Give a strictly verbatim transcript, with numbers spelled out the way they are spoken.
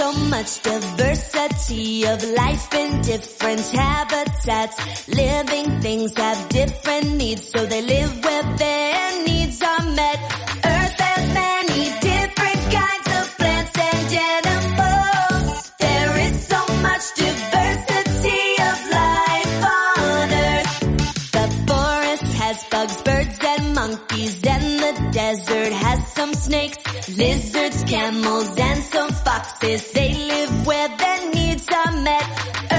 so much diversity of life in different habitats. Living things have different needs, so they live where their needs are met. Earth has many different kinds of plants and animals. There is so much diversity of life on Earth. The forest has bugs, birds, and monkeys, and the desert has some snakes, lizards, camels, and some foxes. They live where their needs are met.